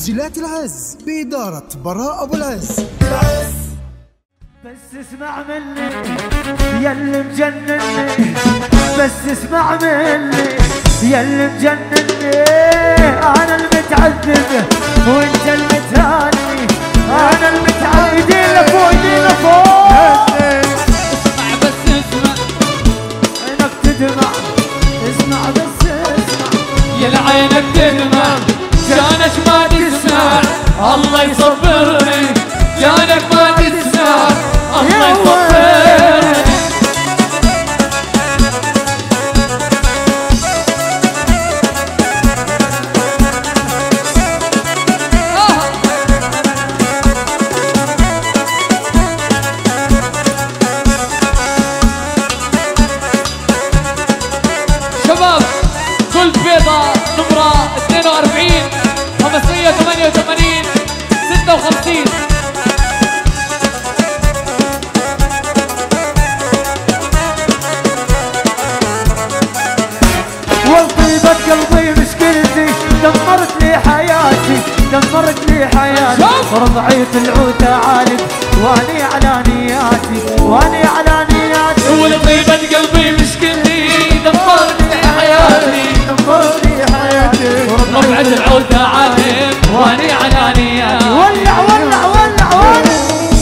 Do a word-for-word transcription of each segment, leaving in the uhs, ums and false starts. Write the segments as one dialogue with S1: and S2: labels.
S1: تسجيلات العز بإدارة براء أبو العز.
S2: بس اسمع مني يا اللي مجنني، بس اسمع مني يا اللي مجنني، انا المتعذب وانت المتهاني، انا المتعذب. ايدين لفوق ايدين لفوق.
S3: اسمع بس اسمع
S2: عينك تدمع، اسمع بس اسمع
S3: يا العينك تدمع، كانك ما تسمع الله يصبرني، كانك ما تسمع الله يصبرني. شباب كل بيضة نمرة اثنين وأربعين خمسمية وثمانية وثمانين ستة وخمسين.
S2: والطيبة قلبي مشكلتي، دمرت لي حياتي دمرت لي حياتي، رضعيت العود عالق واني على نياتي واني على نياتي.
S3: والطيبة قلبي مشكلتي، دمرت لي حياتي
S2: دمرت لي حياتي،
S3: ربعة العود عالق واني على نياتي.
S2: ولع ولع ولع ولع.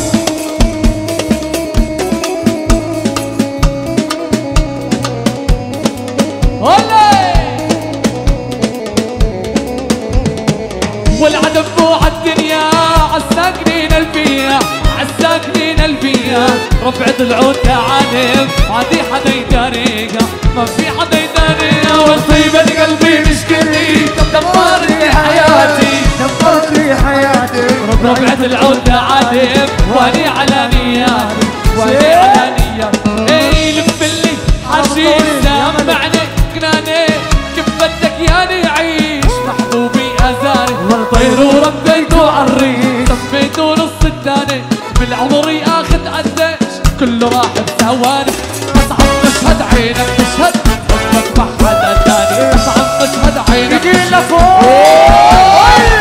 S3: والعدم فوق الدنيا عالساكنين الفيا عالساكنين الفيا، ربعة العود تعالم ما في حدا يداريها ما في حدا يداريها. والطيبة قلبي مشكلتي، دمرت لي حياتي
S2: دمرت لي حياتي،
S3: ربعة العود تعالم واني على نياتي واني على نياتي. اي لفلي حشيش سامعني كناني، كيف بدك ياني عيش محبوبي أزاري، طير وربيته عالريش سميته نص الثاني، بالعمر اخذ قديش كله راح بثواني. اصعب مشهد عينك تشهد حبك مع حدا ثاني، اصعب مشهد عينك
S2: ايدين لفوق.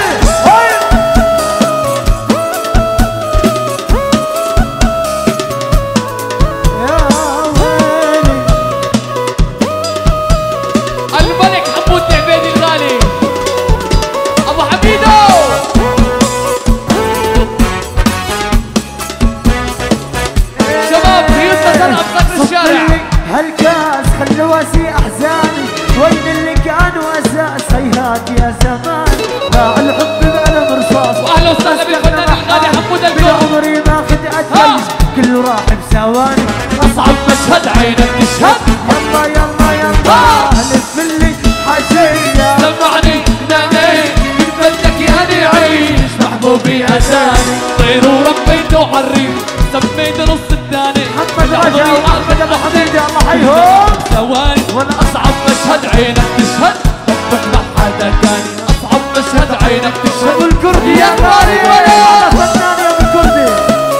S3: الملك حمود العبيدي الغالي ابو حميدو. شباب بيوتنا ترقب قدر الشارع.
S2: هالكاس خلواسي احزاني، وين اللي كانوا اساس هيهات يا زمان، باع الحب بقلم رصاص.
S3: واهلا وسهلا بالفنان الغالي حمود الكون.
S2: عمري ما خدعت قلبي كله راح بثواني،
S3: اصعب مشهد عينك تشهد
S2: يلا يلا يلا لف اللي حشية.
S3: سمعني ناني كيف بدك ياني عيش محبوبي أساني، طير وربيته عالريش سميته نص الثاني،
S2: محمد رجا وأحمد أبو حميد الله حيهم.
S3: ثواني وانا اصعب مشهد عينك تشهد حبك مع حدا ثاني، اصعب مشهد عينك تشهد.
S2: ابو الكردي يا غالي ويا فنان يا ابو الكردي.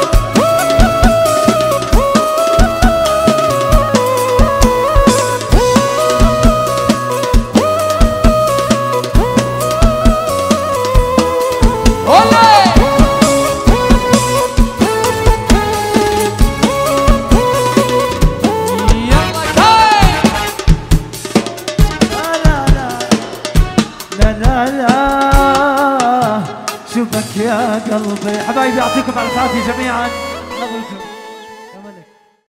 S2: لا لا شوفك يا قلبي. حبايبي يعطيكم الف عافيه جميعا.